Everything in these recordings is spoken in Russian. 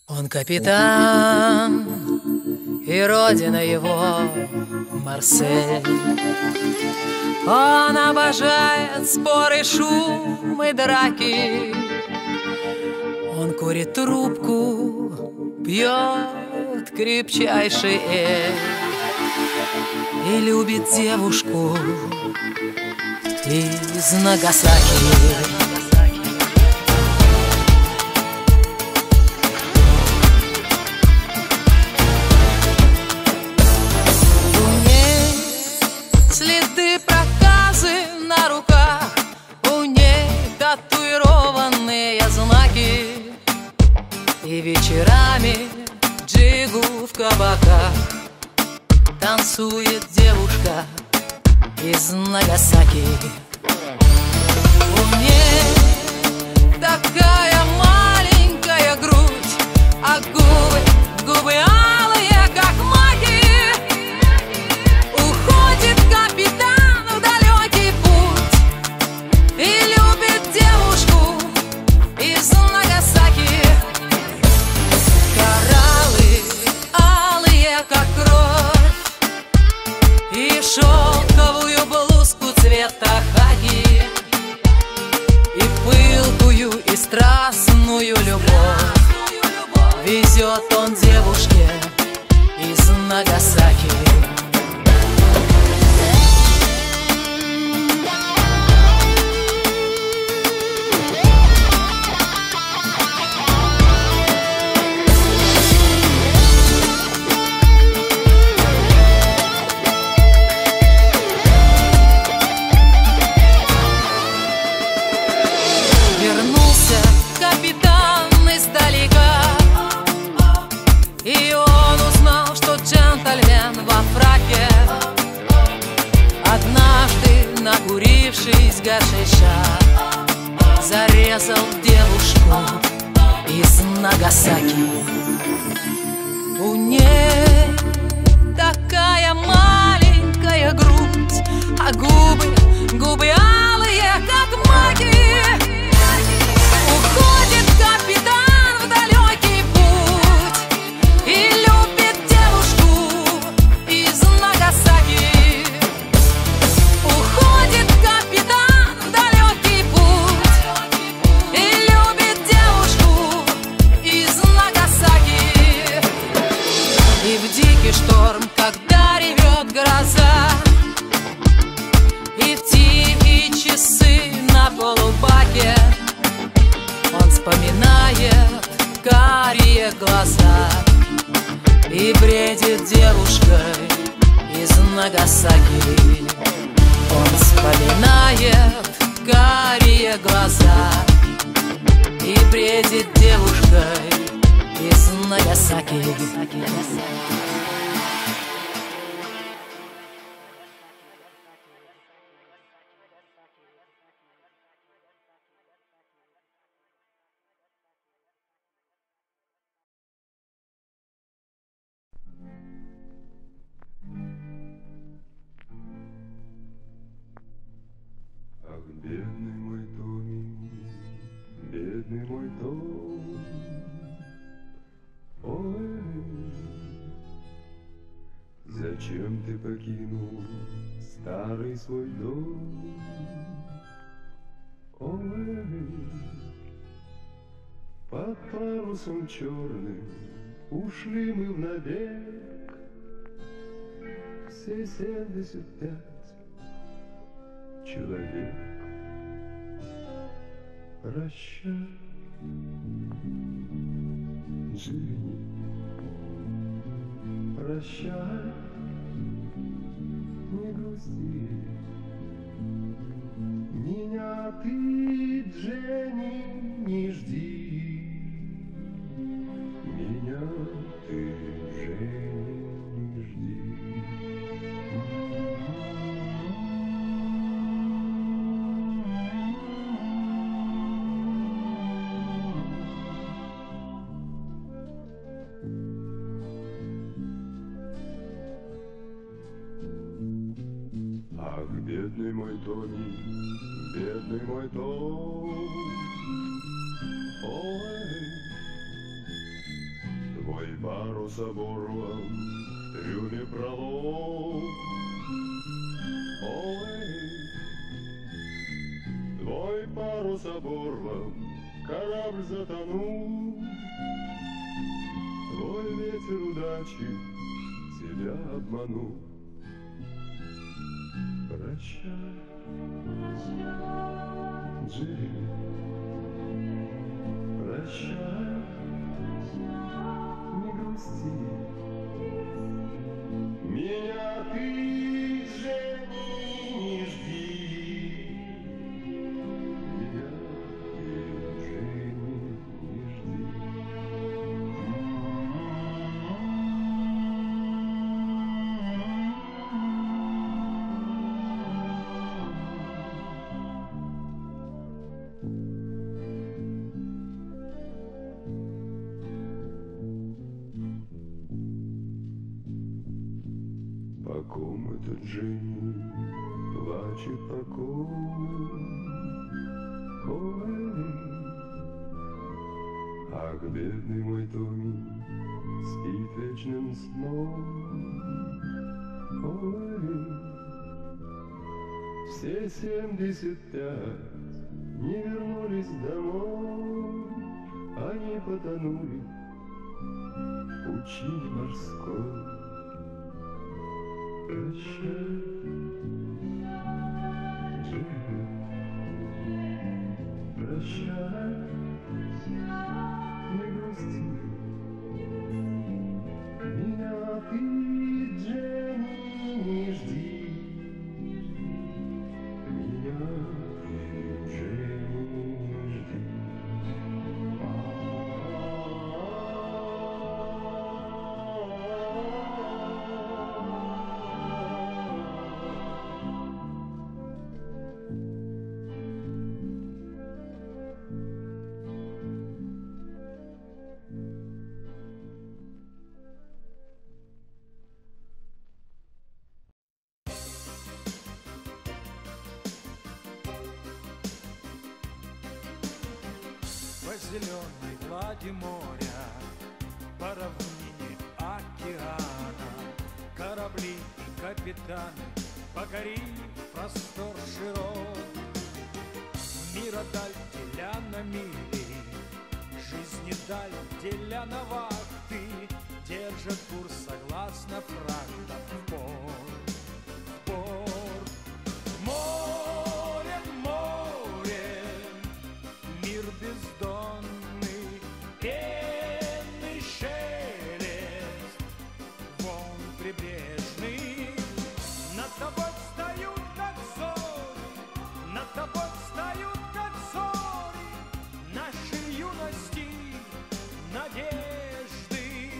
Он капитан, и родина его Марсель. Он обожает споры, шум и драки. Он курит трубку, пьет крепчайший эль и любит девушку из Нагасаки. Следы проказы на руках, у ней татуированные знаки. И вечерами джигу в кабаках танцует девушка из Нагасаки. У ней такая маленькая грудь, а губы алые, как маки. Уходит капитан в далекий путь и любит девушку из Нагасаки. Кораллы алые, как кровь, и шелковую блузку цвета хаки, и пылкую и страстную любовь везет он девушке из Нагасаки. Вернулся капитан издалека, и он узнал, что джентльмен во фраке однажды, накурившись гашиша, зарезал девушку из Нагасаки. У ней такая маленькая грудь, а губы алые, как маки. Уходит капитан в далекий путь и любит девушку из Нагасаки. Уходит капитан в далекий путь и любит девушку из Нагасаки. И в дикий шторм, когда ревет гроза, и в тихие часы на полубаке он вспоминает карие глаза и бредит девушкой из Нагасаки. Он вспоминает карие глаза и бредит девушкой из Нагасаки. Бедный мой Томи, бедный мой Том, ой, зачем ты покинул старый свой дом? Ой, под парусом черным ушли мы в набег, все 75 человек. Прощай, Джинни, прощай, не грусти. Меня ты, Дженни, не жди. Меня ты, Дженни, не жди. Ах, бедный мой Тони, бедный мой Том, ой, парус оборван в трюме пролом. Ой, твой парус оборван, корабль затонул. Твой ветер удачи тебя обманул. Прощай, Джереми, прощай, не грусти. Меня ты, Дженни, не жди. Меня ты, Дженни, не жди. По ком это Дженни плачет, по ком? Ой, ах, бедный мой Томми спит вечным сном. Ой, все 75 не вернулись домой, они потонули в пучине морской. Прощай, Джереми, прощай, не грусти. Меня ты, Дженни, не жди. Меня ты, Дженни, не жди. По зеленой глади моря, по равнине океана, корабли и капитаны покорили простор широт. Мира даль деля на мили, жизни даль деля на вахты, держат курс согласно фрактам в порт, в порт. Море, море, мир бездонный, пенный шелест, волн прибрежный. Над тобой встают, как зори, над тобой встают, как зори, нашей юности надежды.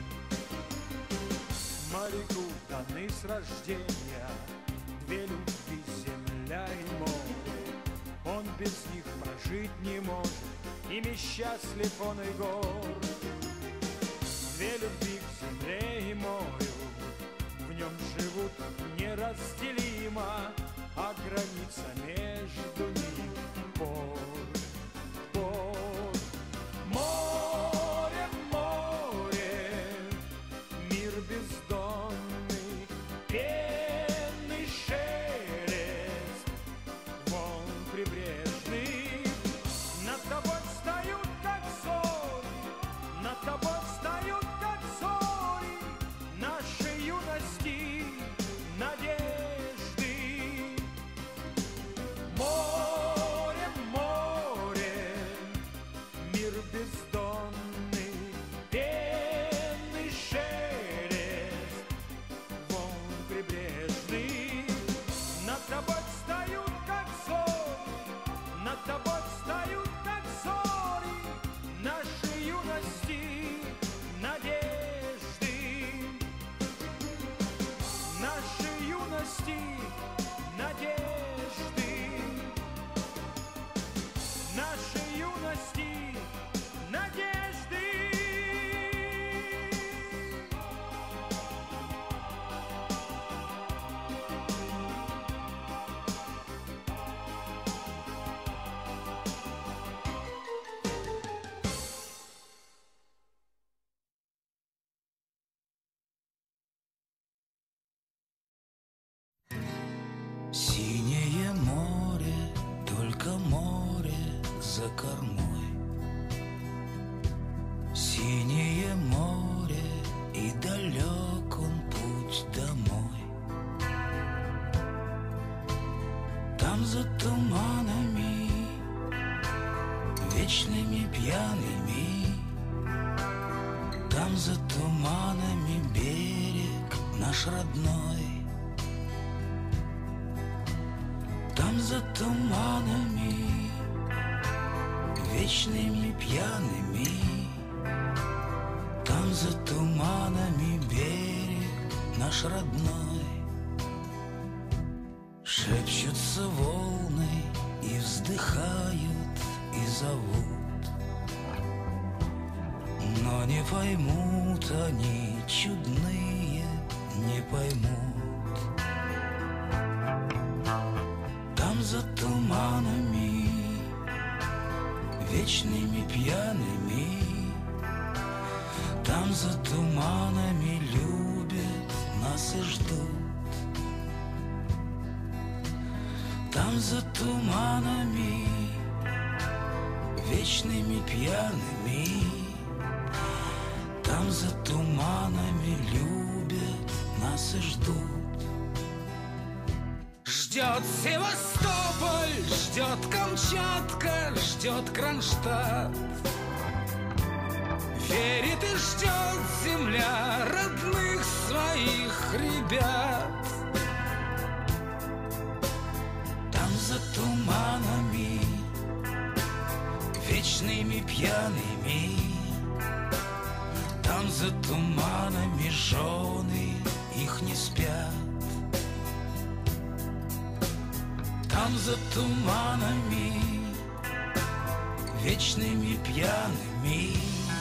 Моряку даны с рождения две любви, земля и море. Он без них прожить не может, ими счастлив он и горд. Две любви к земле и морю, в нем живут неразделимо, а граница между ними порт, порт. Море, море, мир бездонный, пенный шелест, волн прибрежный. Над тобой встают, как зори, над тобой встают, как зори, нашей юности надежды. Море, пьяными. Там за туманами берег наш родной. Там за туманами вечными пьяными. Там за туманами берег наш родной. Шепчутся волны и вздыхают, и зовут, но не поймут они, чудные, не поймут. Там за туманами вечными пьяными. Там за туманами любят нас и ждут. Там за туманами вечными пьяными. Там за туманами любят нас и ждут. Ждет Севастополь, ждет Камчатка, ждет Кронштадт. Верит и ждет земля родных своих ребят. Там за туманами вечными пьяными. Там за туманами жены их не спят. Там за туманами вечными пьяными.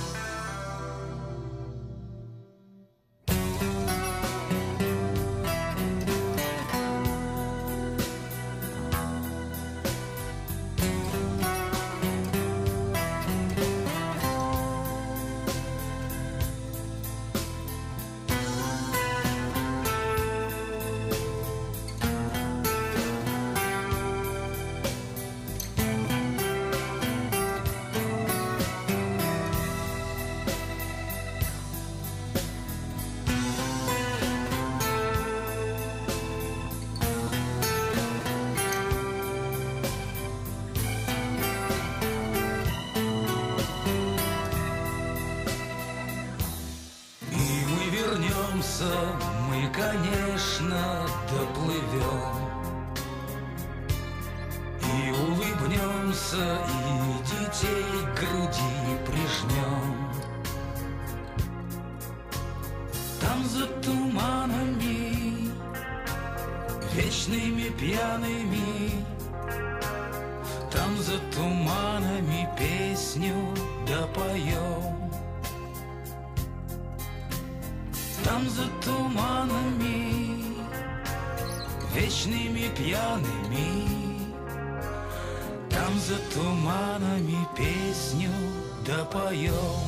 Мы, конечно, доплывем и улыбнемся, и детей к груди прижмем. Там за туманами вечными пьяными. Там за туманами песню допоем. Там за туманами вечными пьяными. Там за туманами песню допоем.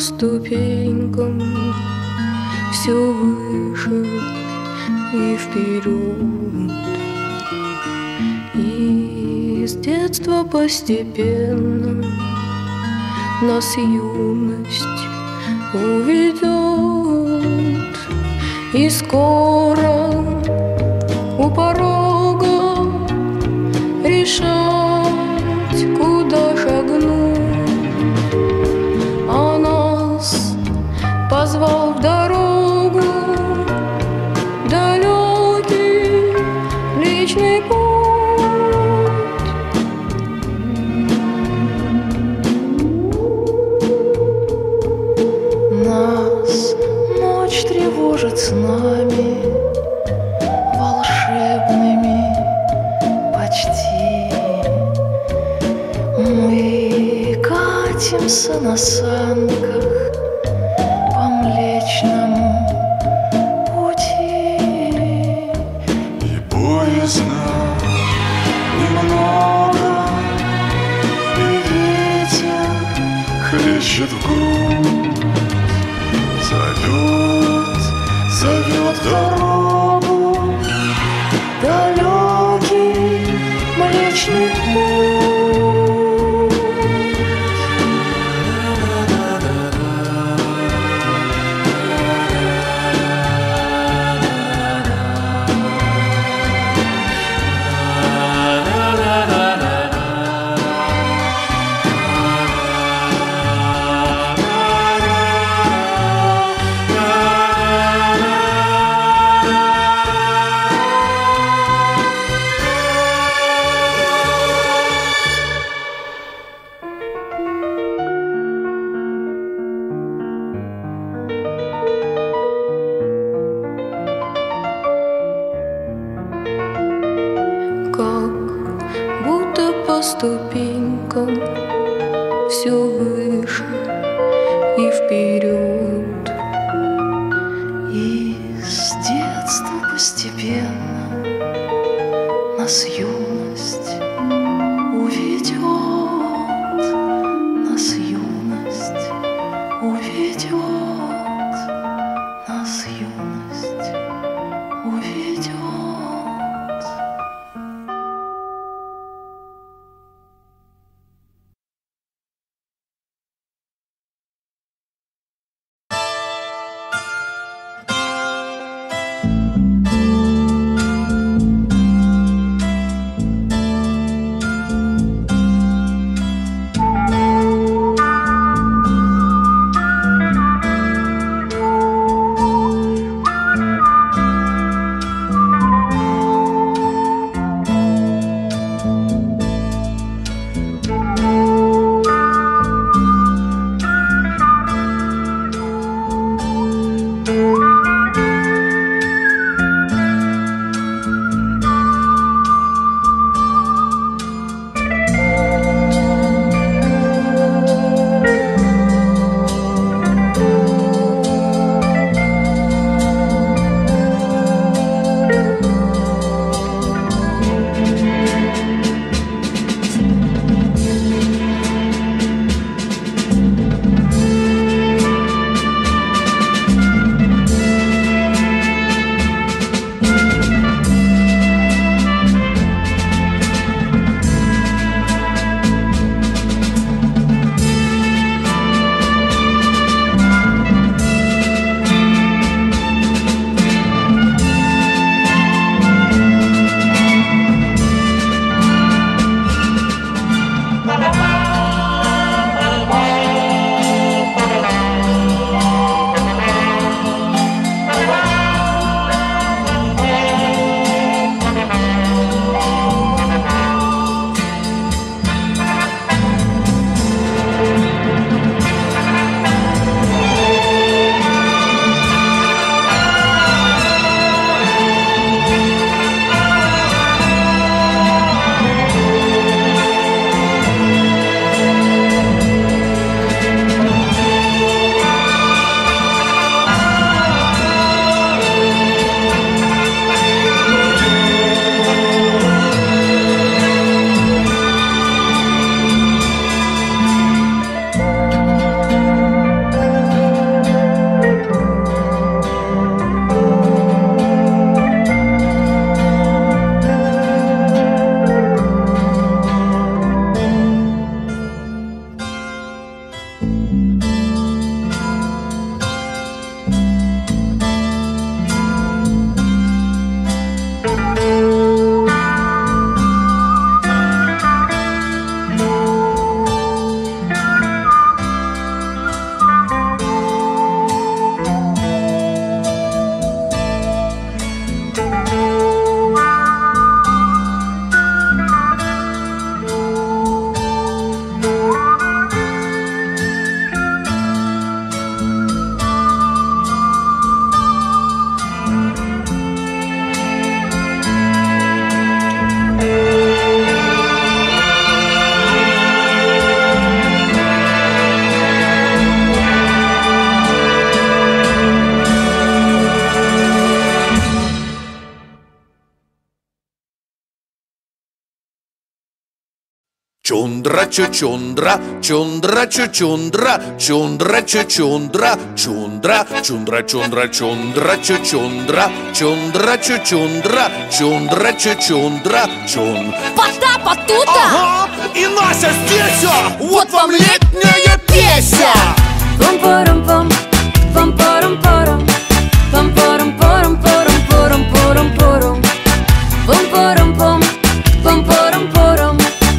ступенькам все выше и вперед. И с детства постепенно нас юность уведет, и скоро у порога решать, куда шагнуть. А нас позвал в дорогу далекий Млечный Путь. Нас ночь тревожит снами волшебными почти. Мы катимся на санках по Млечному пути. И поздно немного, и ветер хлещет в грудь. Зовет дорогу далекий Млечный Путь. По ступенькам все выше и вперед. И с детства постепенно нас юность уведет, нас юность уведет, нас юность уведет. Чундра чучундра, чундра чучундра, чундра чучундра, чундра, чундра чундра чундра чучундра, чундра чучундра, чундра чучундра, чун. Потапа тута. Ага, и Нася здесь, вот вам летняя песня. Пом-пором-пом, пом-пором-пором, пом-пором-пором-пором-пором-пором-пором, пом-пором-пом, пом-пором-пором,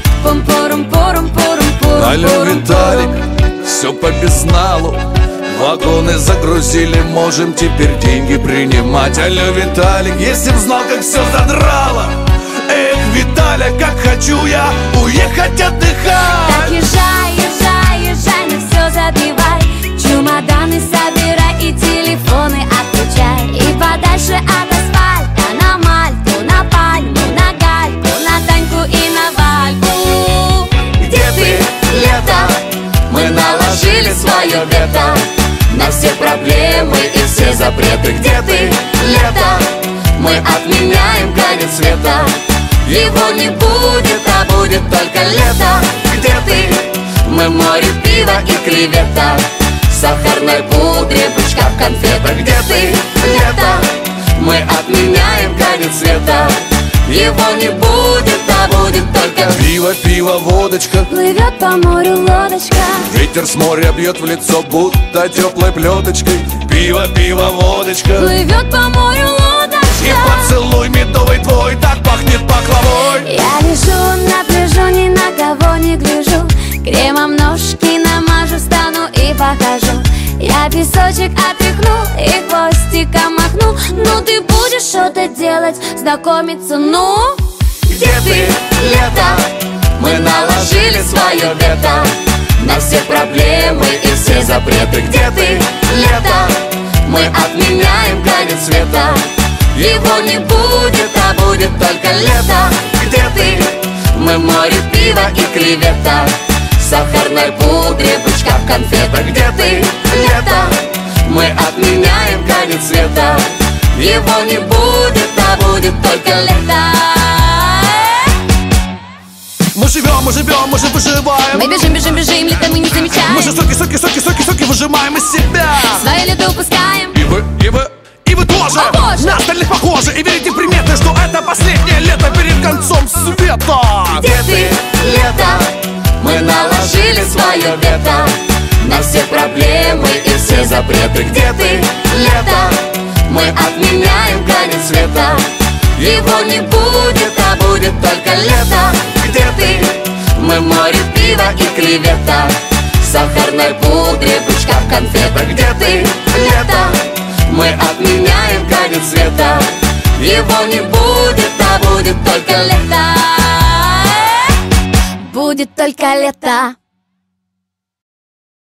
пом-пором-пором-пором-пором. Алло, Виталик, все по безналу. Вагоны загрузили, можем теперь деньги принимать. Алло, Виталик, если б знал, как все задрало. Эх, Виталя, как хочу я уехать отдыхать. Так езжай, езжай, езжай, на все забивай. Чемоданы собирай и телефоны отключай. И подальше от асфальта на Мальту, на Пальму, на Гальку, на Таньку и на Вальку. Где ты, лето? Мы наложили свое вето на все проблемы и все запреты. Где ты, лето? Мы отменяем конец света. Его не будет, а будет только лето. Где ты? Мы море пива и креветок, сахарной пудре, бычка в конфетах. Где ты, лето? Мы отменяем конец света. Его не будет, а будет только пиво, пиво, водочка. Плывет по морю лодочка. Ветер с моря бьет в лицо, будто теплой плеточкой. Пиво, пиво, водочка. Плывет по морю лодочка. И поцелуй медовый твой так пахнет пахлавой. Я лежу на пляжу, ни на кого не гляжу. Кремом ножки намажу, встану и похожу. Я песочек отряхну и хвостиком махну. Ну ты будешь что-то делать, знакомиться, ну? Где ты, лето? Мы наложили свое вето на все проблемы и все запреты. Где ты, лето? Мы отменяем конец света. Его не будет, а будет только лето. Где ты? Мы море пива и креветок, сахарной пудре, бычка в конфетах. Где ты, лето? Мы отменяем конец света. Его не будет, а будет только лето. Мы живем, мы живем, мы же выживаем. Мы бежим, бежим, бежим, лето мы не замечаем. Мы же соки, соки, соки, соки, соки выжимаем из себя. Свое лето упускаем. И вы тоже О, Боже! на остальных похожи. И верите в приметы, что это последнее лето перед концом света. Где ты, лето? Мы наложили свое вето на все проблемы и все запреты. Где ты, лето? Мы отменяем конец света. Его не будет, а будет только лето. Где ты? Мы море пива и креветок, сахарной пудре, бычка в конфетах. Где ты, лето? Мы отменяем конец света. Его не будет, а будет только лето. Будет только лето.